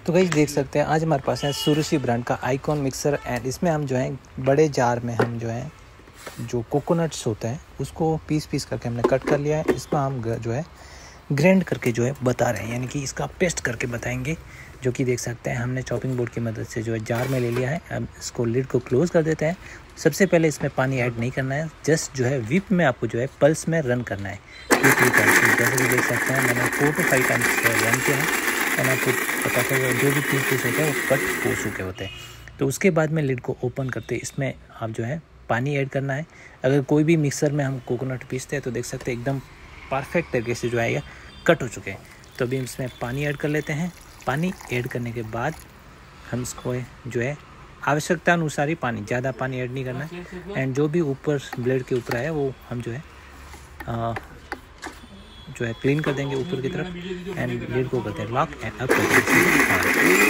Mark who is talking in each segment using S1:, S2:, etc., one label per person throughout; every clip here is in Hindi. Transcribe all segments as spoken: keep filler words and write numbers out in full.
S1: तो गाइस देख सकते हैं आज हमारे पास है सुरुचि ब्रांड का आइकॉन मिक्सर एंड इसमें हम जो है बड़े जार में हम जो है जो कोकोनट्स होते हैं उसको पीस पीस करके हमने कट कर लिया है। इसमें हम जो है ग्राइंड करके जो है बता रहे हैं, यानी कि इसका पेस्ट करके बताएंगे, जो कि देख सकते हैं हमने चॉपिंग बोर्ड की मदद से जो है जार में ले लिया है। अब इसको लिड को क्लोज़ कर देते हैं। सबसे पहले इसमें पानी ऐड नहीं करना है, जस्ट जो है विप में आपको जो है पल्स में रन करना है टू थ्री टाइम्स। जैसे कि देख सकते हैं मैंने four two five times run किया है एंड आपको पता चलेगा जो भी पीस पीस होते हैं वो कट हो चुके होते हैं। तो उसके बाद में लिड को ओपन करते इसमें आप जो है पानी ऐड करना है। अगर कोई भी मिक्सर में हम कोकोनट पीसते हैं तो देख सकते हैं एकदम परफेक्ट तरीके से जो है कट हो चुके हैं। तो अभी इसमें पानी ऐड कर लेते हैं। पानी ऐड करने के बाद हम इसको जो है आवश्यकता अनुसार ही पानी, ज़्यादा पानी ऐड नहीं करना है। एंड जो भी ऊपर ब्लेड के ऊपर है वो हम जो है आ, जो है क्लीन कर देंगे ऊपर की तरफ एंड लिड को करते हैं लॉक एंड अप करते हैं।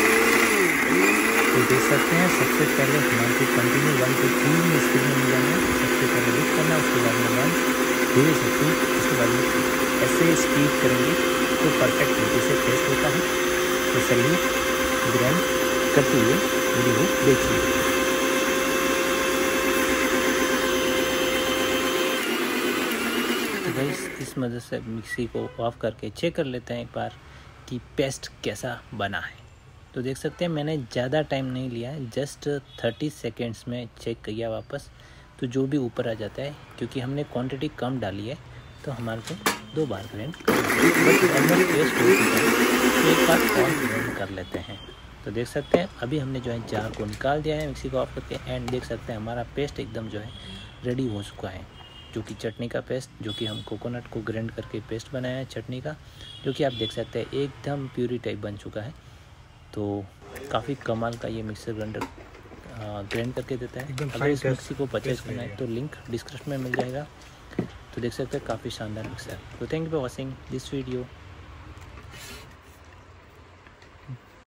S1: तो देख सकते हैं सबसे पहले हमारे को कंटिन्यू वन टू तीन स्पीड में मिल जाना है। सबसे पहले लिफ्ट करना है, उसके बाद में वन, धीरे से टू, उसके बाद में थ्री, ऐसे स्पीड करेंगे तो परफेक्ट तरीके से टेस्ट होता है। तो चलिए ग्राइंड करते हुए वीडियो देखिए। तो गाइस इस मदद से मिक्सी को ऑफ करके चेक कर लेते हैं एक बार कि पेस्ट कैसा बना है। तो देख सकते हैं मैंने ज़्यादा टाइम नहीं लिया है, जस्ट थर्टी सेकेंड्स में चेक किया वापस। तो जो भी ऊपर आ जाता है, क्योंकि हमने क्वांटिटी कम डाली है तो हमारे को दो बार ग्राइंड पेस्ट हो चुका है। तो एक बार और ग्राइंड कर लेते हैं। तो देख सकते हैं अभी हमने जो है जार को निकाल दिया है मिक्सी को ऑफ करके एंड देख सकते हैं हमारा पेस्ट एकदम जो है रेडी हो चुका है, जो कि चटनी का पेस्ट, जो कि हम कोकोनट को ग्राइंड करके पेस्ट बनाया है चटनी का, जो कि आप देख सकते हैं एकदम प्यूरी टाइप बन चुका है। तो काफ़ी कमाल का ये मिक्सर ग्राइंडर ग्राइंड करके देता है। अगर इस मिक्सी को परचेज करना है तो लिंक डिस्क्रिप्शन में मिल जाएगा। तो देख सकते हैं काफ़ी शानदार मिक्सर। तो thank you for watching this video.